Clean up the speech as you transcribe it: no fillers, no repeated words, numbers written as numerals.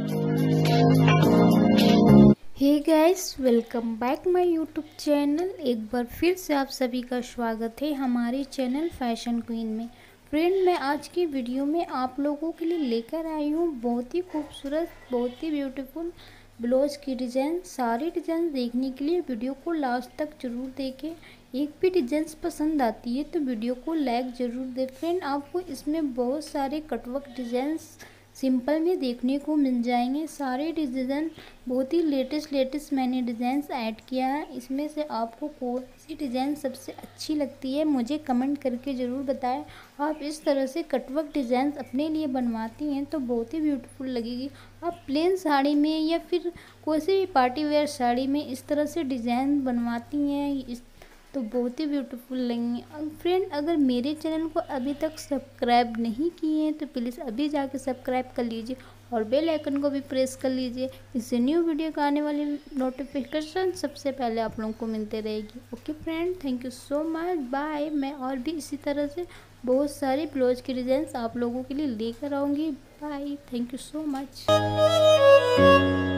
Hey guys, welcome back my YouTube channel. एक बार फिर से आप सभी का स्वागत है हमारे चैनल फैशन क्वीन में। फ्रेंड, मैं आज की वीडियो में आप लोगों के लिए लेकर आई हूँ बहुत ही खूबसूरत, बहुत ही ब्यूटीफुल ब्लाउज की डिज़ाइन। सारी डिज़ाइन देखने के लिए वीडियो को लास्ट तक जरूर देखें। एक भी डिज़ाइन पसंद आती है तो वीडियो को लाइक ज़रूर दें। फ्रेंड, आपको इसमें बहुत सारे कटवर्क डिज़ाइंस सिंपल में देखने को मिल जाएंगे। सारे डिज़ाइन बहुत ही लेटेस्ट मैंने डिज़ाइंस ऐड किया है। इसमें से आपको कौन सी डिज़ाइन सबसे अच्छी लगती है मुझे कमेंट करके ज़रूर बताएं। आप इस तरह से कटवर्क डिज़ाइन अपने लिए बनवाती हैं तो बहुत ही ब्यूटीफुल लगेगी। आप प्लेन साड़ी में या फिर कोई सी भी पार्टी वेयर साड़ी में इस तरह से डिज़ाइन बनवाती हैं तो बहुत ही ब्यूटीफुल लगेंगे। फ्रेंड, अगर मेरे चैनल को अभी तक सब्सक्राइब नहीं किए हैं तो प्लीज़ अभी जाके सब्सक्राइब कर लीजिए और बेल आइकन को भी प्रेस कर लीजिए। इससे न्यू वीडियो का आने वाली नोटिफिकेशन सबसे पहले आप लोगों को मिलते रहेगी। Okay friend, thank you so much, bye. मैं और भी इसी तरह से बहुत सारी ब्लाउज की डिज़ाइंस आप लोगों के लिए लेकर आऊँगी। Bye, thank you so much.